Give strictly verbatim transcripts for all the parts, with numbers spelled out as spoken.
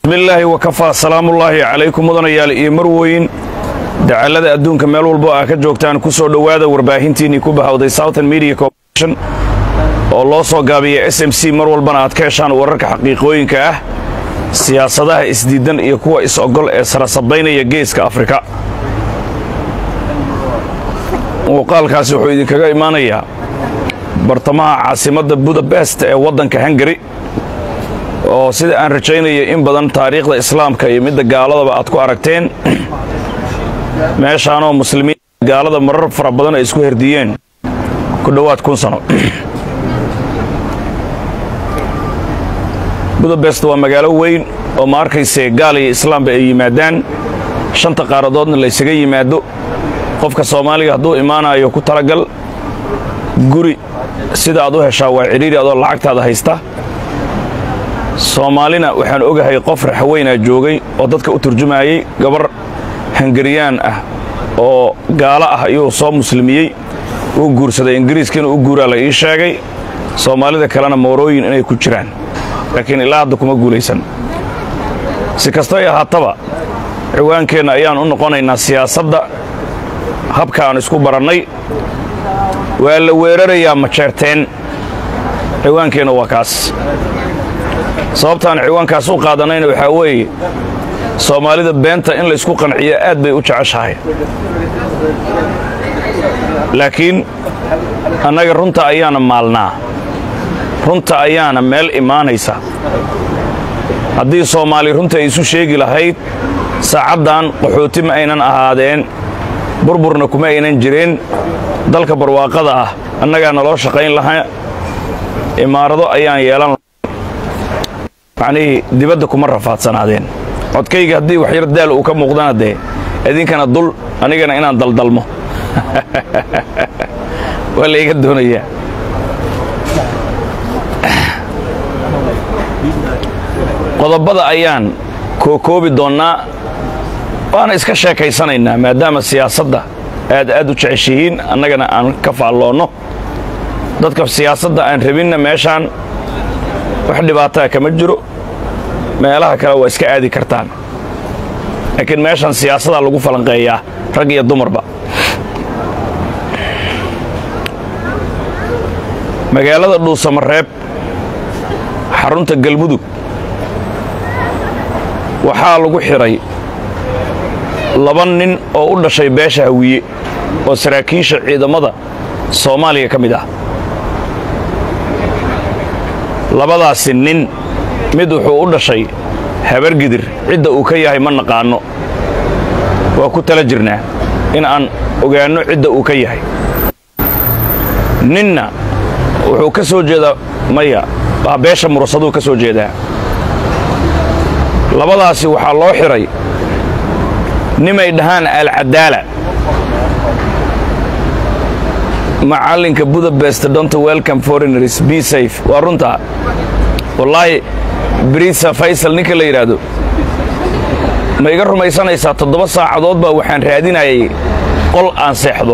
بسم الله وكفى سلام الله عليكم مدنيال iyo marweyn dacalada adduunka meel walba ah ka joogtaan ku soo dhawaada warbaahintiini ku bahawday Southern Media Corporation oo loo soo gaabiyay S M C mar walbana aad ka heshaan wararka xaqiiqooyinka ah siyaasadaha isdiidan iyo kuwa is ogol ee sarasabaynaya geeska Afrika muuqaalkaasi wuxuu idinkaga imaanayaa bartamaha caasimadda Budapest ee waddanka Hungary oo sida aan rajaynayo in badan taariikhda islaamka iyo midda gaaladaba aad ku aragteen meeshaan oo muslimiin gaalada marar fara badan ay isku herdiyeen ku dhawaad kun sano Budapest waa magaalo weyn oo ma arkayse gaal iyo islaamba ay yimaadaan shanta qaaradoodna la isaga yimaado qofka Soomaaliga hadduu imaanayo ku talagal guri sida aad u heshaa waa ciriiri adoo lacagtaada haysta Soomaalina waxaan ogahay qof raxweyn joogay oo dadka u turjumayay gabar Hungarian ah oo gaala ah ayuu soo muslimiyay uu guursaday Ingiriiskana uu guuraa la ii sheegay Soomaalida kalena moorooyin inay ku jiraan laakiin ilaa hadda kuma guuleysan si kasta ay ahaataba ciwaankeena ayaan u noqonaynaa siyaasadda habka aan isku barannay waa la weerarayaa ma jeerteen ciwaankeena waa kaas sababtaan ciwaankaas u qaadanayna waxa weeye Soomaalida beenta in la isku qanciyo aad bay u jeceshahay laakiin annaga runta ayaana maalnaa runta ayaana meel imaanaysa haddii Soomaali runta isu sheegi lahayd saacadan qaxooti ma aynan ahaadeen burburna kuma aynan jireen dalka barwaaqada ah annaga naloo shaqayn lahaa imaarado ayaan yeelan يعني dibadda kuma rafaadsanaadeen codkayga hadii wax yar daal uu ka muuqdana de idinkana dul anigana inaan daldalmo wala iga doonaya qodobada ayaan kookoobi doonaa waana iska sheekaysanaynaa maadaama siyaasadda aad aad u jeceshihiin annagana aan ka faaloono dadka siyaasadda aan rabinna meeshaan wax dhibaato kama jiro meelaha kale waa iska aadi kartaan laakiin meeshan siyaasadda lagu falanqeeyaa rag iyo dumarba magaalada Dhuusamareeb xarunta Galmudug waxaa lagu xiray laba nin oo u dhashay beesha Hawiye oo saraakiisha ciidamada Soomaaliya ka mid ah labadaasi nin mid wuxuu u dhashay Habargidir cidda uu ka yahay ma naqaano waa ku tala jirnaa in aan ogaano cidda uu ka yahay ninna wuxuu ka soo jeedaa maya waa beesha Mursaduu ka soo jeedaa labadaasi waxaa loo xiray nimay dhahaan al-Cadaala macalinka Budapest don't welcome foreigners be safe waa runta wallahi Brisa Faisal ninka la yiraahdo ma iga rumaysanaysaa toddoba saacadood baa waxaan raadinayay qol aan seexdo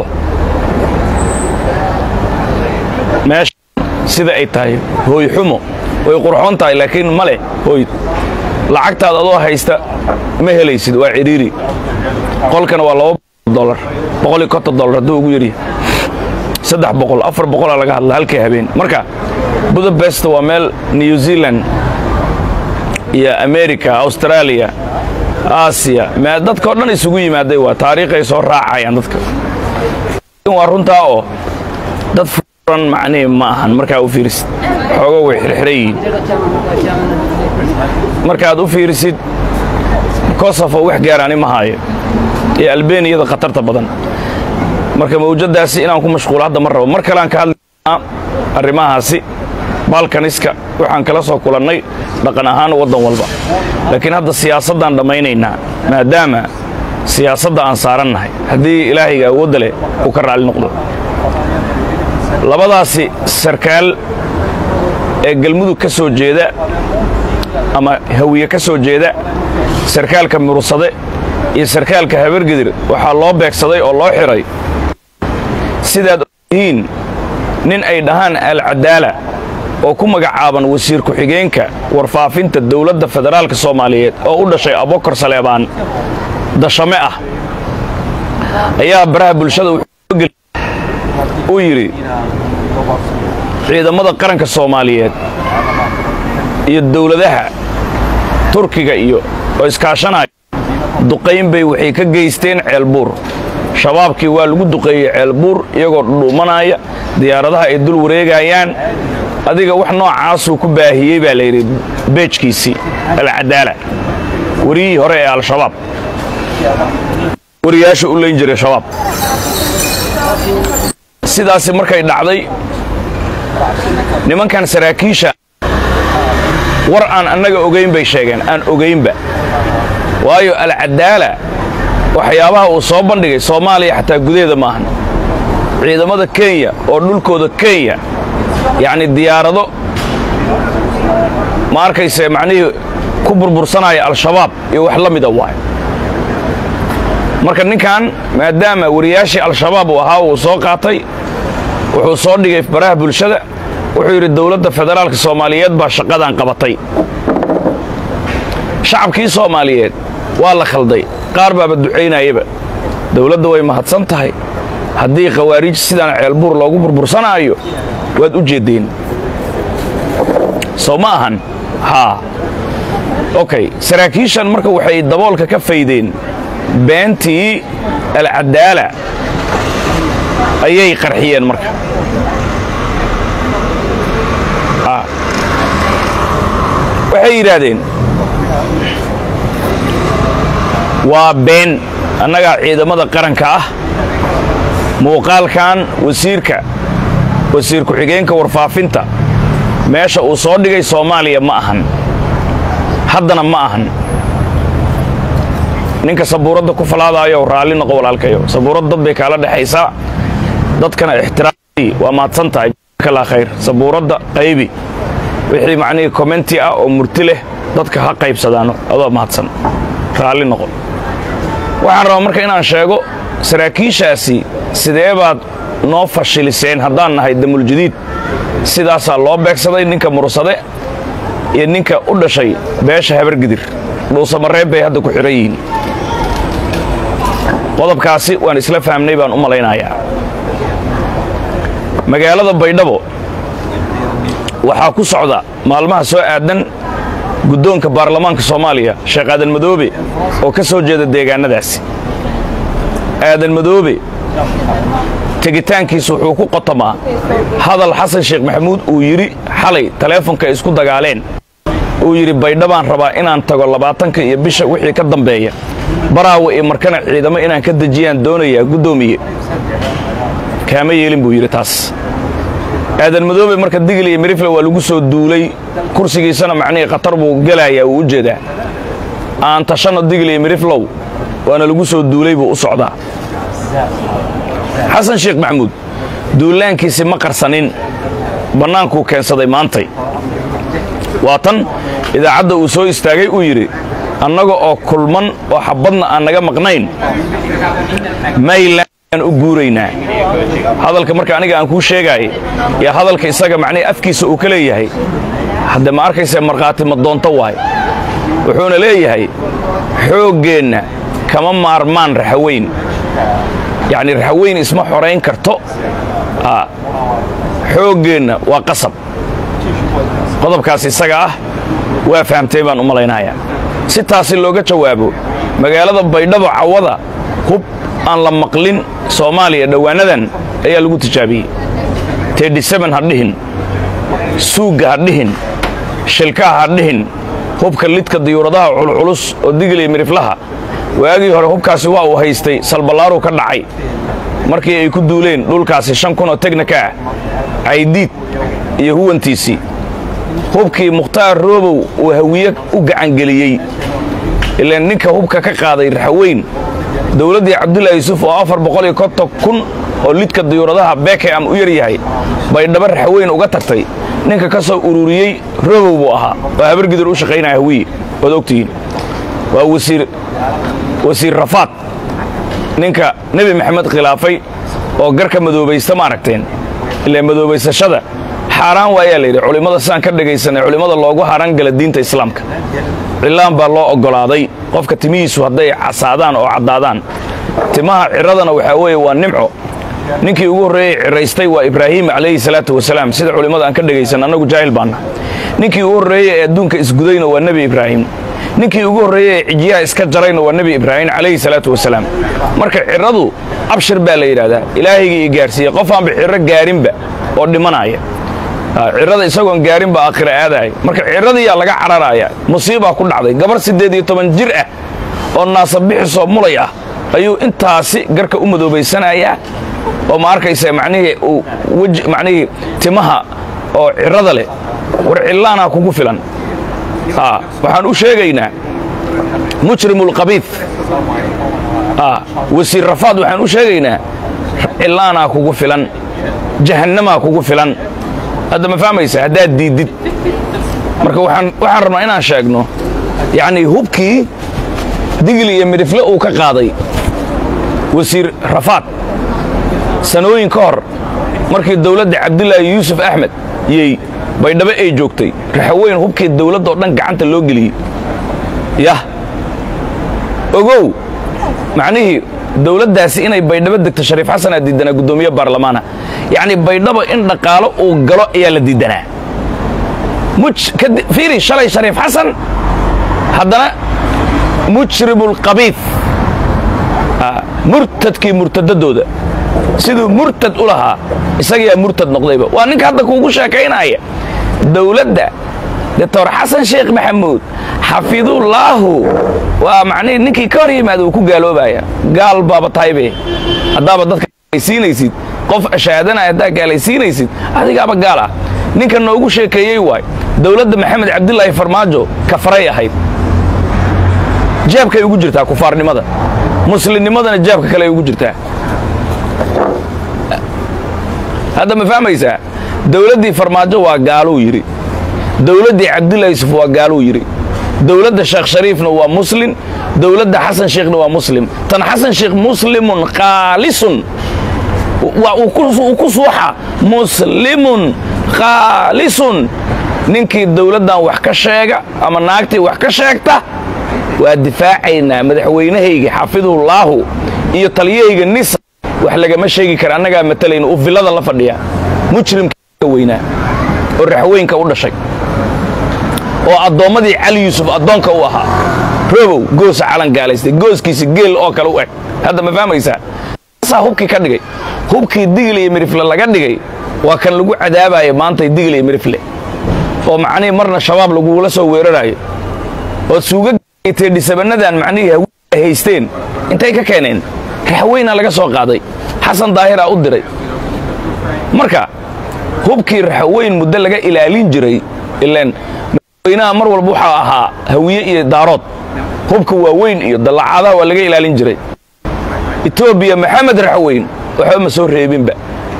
meesha sida ay tahay hooy xumo way qurxoon tahay laakiin male hooy lacagtaada adoo haysta ma helaysid waa ciriiri qolkana waa laba dollar boqol iyo konton dollar haduu ugu yiri saddex boqol afar boqol laga hadla halkii habeen marka Budapest waa meel New Zealand iyo America Australia Asia ma dadka oo dhan isugu yimaaday waa taariikh ay soo raacayaan dadka waa runta oo dad furan macnee ma ahan marka u fiirisid xogo way xirxiray marka aad u fiirisid Kosovo wax gaarani ma hayo ee Albania khatarta badan marka mawjadaasi inaan ku mashquul hadda mar rabo mar kale aan ka hadlaa arrimahaasi Balkaniska waxaan kala soo kulannay dhaqan ahaan wadan walba laakiin hadda siyaasaddan dhamaynaynaa maadaama siyaasadda aan saarannahay hadii Ilaahayga awood leh uu ka raali noqdo labadaasi sarkaal ee Galmudug ka soo jeeda ama Hawiye ka soo jeeda sarkaalka Mursade iyo sarkaalka Habargidir waxaa loo beegsaday oo loo xiray sidaad yihiin nin ay dhahaan al-Cadaala oo ku magacaaban wasiir ku-xigeenka warfaafinta dowladda federaalka Soomaaliyeed oo u dhashay Abokor Saleebaan dashame ah ayaa baraha bulshada u yiri ciidamada qaranka Soomaaliyeed iyo dowladaha Turkiga iyo oo iskaashanaya duqeyn bay waxay ka geysteen Ceelbuur shabaabkii waa lagu duqeeyay Ceelbuur iyagoo dhuumanaya diyaaradaha ay dul wareegayaan adiga wax noocaas uu ku baahiyay baa la yiri beejkiisi al-Cadaala wariyii hore ee al-Shabaab wariyaasha u leyn jiray shabaab sidaas markay dhacday nimankan saraakiisha war aan annaga ogeyn bay sheegeen aan ogeynba waayo al-Cadaala waxyaabaha uu soo bandhigay Soomaaliya xataa gudeeda ma ahan ciidamada Kenya oo dhulkooda Kenya يعني ديارado ma arkayse macnii ku burbursanaya al-shabaab iyo wax la mid ah waay marka ninkan maadaama wariyaashi al-shabaab uu ahaa uu soo qaatay wuxuu soo dhigay baraha bulshada wuxuu yiri dawladda federaalka Soomaaliyeed baa shaqadan qabatay shacabkii Soomaaliyeed waa la khalday qaar baa duceynayaba dawladda way mahadsan tahay haddii qawaariij sidaan Ceelbuur loogu burbursanayo waad u jeedeen Soomahan ha okay saraakiishan marka waxay daboolka ka faydeen beentii al-Cadaala ayay qarxiyeen marka ah waxay yiraahdeen waa been annaga ciidamada qaranka ah muuqaalkan wasiirka wasiir ku-xigeenka warfaafinta meesha uu soo dhigay Soomaaliya ma ahan haddana ma ahan ninka sabuuradda ku falaadayo raali noqo walaalkayo sabuurad dad bay kala dhaxaysaa dadkana ixtiraamay waa maadsan tahay kala khayr sabuuradda qaybi wixii macnii commenti ah oo murti leh dadka ha qaybsadaano adoo maadsan raali noqo waxaan rabaa marka inaan sheego saraakiishaasi sidee baad noo fashiliseen haddaan nahay damul jadiid sidaas loo beegsaday ninka mursade iyo ninka u dhashay beesha habar gidir dhuusamareeb bay hadda ku xiran yihiin qodobkaasi waan isla fahamnay baan u malaynayaa magaalada Baydhabo waxaa ku socda maalmaha soo aadan guddoonka baarlamaanka Soomaaliya Sheekh Aadan Madoobe oo ka soo jeeda deegaanadaasi Aadan Madoobe tegitaankiisu wuxuu ku qotamaa hadal Xasan Sheekh Maxamuud uu yiri xalay teleefanka isku dagaaleen uu yiri Baydhabaan rabaa inaan tago labaatanka iyo bisha wixii ka dambeeya baraawo ee markana ciidamo inaan ka dajiyaan doonaya gudoomiye kaama yeelin buu yiri taas Aadan Madoobe marka digil iyo mirifle waa lagu soo duulay kursigiisana macnii qatar buu galayaa uu jeedaa aan tashano digil iyo miriflow waana lagu soo duulay buu u socdaa Xasan Sheekh Maxamuud duulaankiisi ma qarsanin banaanku keensaday maantay waatan idaacadda uu soo istaagay uu yiri annaga oo kulman oo xabadna aan naga maqnayn maylaan u guureynaa hadalka marka aniga aan ku sheegay ya hadalka isaga macnii afkiisa uu ka leeyahay hadda ma arkaysa marqaati ma doonto waay wuxuuna leeyahay xooggeena kama maarmaan raxaweyn يعني رحوين اسمه حرين كرتو آه حوجنا وقصب قضب كاسي سجاه وفهم تيبان أمالينايا ستة سلوجة جوابه مجالات بيضاء عوضة هب أن لما قلنا Soomaaliya dhawaanadan ayaa lagu tijaabiyay thirty-seven hadhihin suuga hadhihin shilka hadhihin hubka lidka diyuuradaha culculus oo digilay miriflaha waagii hore hubkaasi waa uu haystay salbalaaro ka dhacay markii ay ku duuleen dhulkaasi shan kun oo technica aydid iyo huwantiisi hubkii Mukhtaar Roobow oo hawiye u gacan galiyay ilaa ninka hubka ka qaaday raxweyn dawladii Cabdullaahi Yuusuf oo afar boqol iyo konton kun oo lidka diyuuradaha beeke am u yar yahay bay dhabar raxweyn uga tagtay ninka ka soo ururiyay Roobow buu ahaa waa habar gidir u shaqeynaa hawiye wad ogtiin waa wasiir wasiir Rafaad ninka Nabi Maxamed khilaafay oo garka madoobaysta ma aragteen ilaa madoobaysashada حرام ويا ليري علماء سان كدغيسن علماء لوغو حران غلا دينتا اسلامك cilaan baa loo ogolaaday qofka timihiisu haday casaadaan oo cadaadaan timaha ciradana waxa weeye waa nimco ninkii ugu horeeyay ciraystay waa Ibraahim alayhi salatu wasalaam sida culimada aan ka dhageysan anagu jaahil baan ninkii ugu horeeyay ee adduunka isgudayna waa nabi Ibraahim ninkii ugu horeeyay cijiya iska jarayna waa nabi Ibraahim alayhi salatu wasalaam marka ciradu abshir baa la yiraahdaa ilaahayga gaarsiiyay qof aan bixiro gaarinba oo dhimanaya cirada isagoon gaarin ba aakhira aaday marka ciradiya laga cararaya musiiba ku dhacday gabar sideed iyo toban jir ah oo naasabixso mulay ah ayuu intaasi garka u madoobaysanaya oo ma arkaysa macnaheedu uu waj macnaheedu timaha oo cirada leh war cilaana kugu filan ha waxaan u sheegaynaa mujrimul qabiith ha wasiir rafaad waxaan u sheegaynaa cilaana kugu filan jahannama kugu filan هذا ما فهميسه هذا ديدد marka waxaan waxaan rabnaa inaan sheegno yaani hubki digli iyo midifle uu ka qaaday wasiir rafaad sanooyin ka hor markii dawladda Cabdullaahi Yuusuf Ahmed yey baydhabo ay joogtay raxweyn hubkii dawladda oo dhan gacanta loo galiyay yah ogow macnaheedu dawladdaasi inay baydhabo degto Shariif Xasan diidana gudoomiye baarlamaana يعني بيضبا إن دقالو وقالو إيا لديدنا مج كد فيري شلي شريف حسن حدنا مجرب القبيث آه مرتد كي مرتد دودا سيدو مرتد أولها إساقيا مرتد نقضيبا وانك هذا كوكوشا كاين آية دولة دا دكتور حسن شيخ محمود حفظه الله ومعني نكي كريم هذا وكو قالوا بايا قال بابا طيبي هذا بدك يسينيسيد qof ashaadana adaa gaalaysiinaysid adiga aba gaala ninka noogu sheekeeyay way dawladda Maxamed Cabdullaahi Farmaajo ka faray ahayd jeebkay ugu jirtaa kufaarnimada muslimnimadana jeebka kale ugu jirtaa hada ma fahmaysaa dawladdii Farmaajo waa gaalo yiri dawladdii Cabdullaahi Yusuf waa gaalo yiri dawladda Sheekh Shariifna waa muslim dawladda Xasan Sheekhna waa muslim tan Xasan Sheekh muslimun qaalisun وكسوحة مسلم خالص ننكي الدولة دان وحكا شاقة أما ناكتي وحكا شاقته ودفاعينا مدحوينه هيجي حافظه الله إيو طليه هيجي النساء وحلقة ما شاقي كراناقا متلين وفي الله الله فرديا مجرم كوينا والرحوين كولا شاق وأدومدي علي يوسف أدون كوها روبو جوز علان قاليستي جوز كيسي جيل أوكال وقع هذا ما فهم يسا hubkii ka dhigay hubkii digli iyo mirifle laga dhigay waa kan lagu cadaabay maanta digli iyo mirifle oo macnii marna shabaab lagu la soo weerarayo oo suuga teedhisabanadaan macnii haysteen intay ka keeneen raxweyna laga soo qaaday xasan daahira u diray marka hubkii raxweyn muddo laga ilaalin jiray ilaan madaxweynaha mar walba waxa ahaa hawiye iyo daarood hubka waa weyn iyo dalacaadaha waa laga ilaalin jiray إثيوبيا محمد رحوين وحب مسور ريبينبا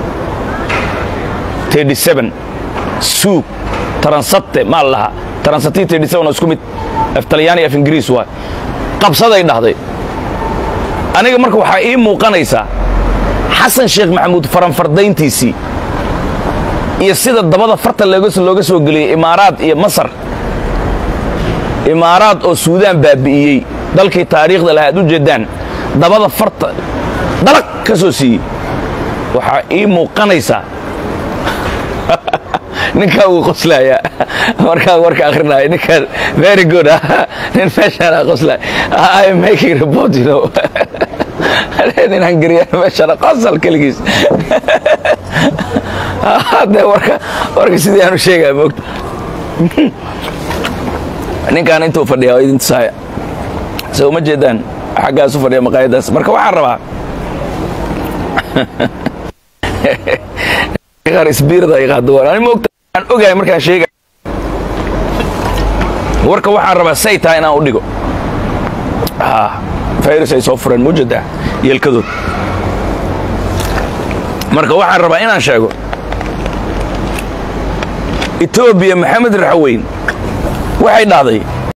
تيدي سبن سوق ترانسات ما لها ترانساتي تيدي سبن اسكوميت افتلياني في انجليز واي قبصده يدحدي aniga marka waxa ii muuqanaysa Xasan Sheekh Maxamuud faran fardayntiisi iyo sida dabada farta looga soo looga soo galiyay Imaaraad iyo Masar Imaaraad oo Suudaan baabi'iyay dalkii taariikhda lahayd u jeedaan dabada farta dalag ka soo sii waxa ii muuqanaysa ninka uu qoslaya marka warka akhrinaay ninka very good nin fashion qoslay I am making report you know nin Hungarian fashion qosal kaligiis hada warka warka sidii aanu sheegay moogta ninkan intuu fadhiyo idin saaya soo ma jeedaan xaggaas u fadhiya maqaayadaas marka waxaan rabaa qaar isbiirda ay qaado waan moogta aan ogahay markaan sheegay warka waxaan rabaa say tahay inaan u dhigo ah virus ay soo fureen mujada yeelkadood marka waxaan rabaa inaan sheego Ethiopia Maxamed Raxweyn waxay dhahday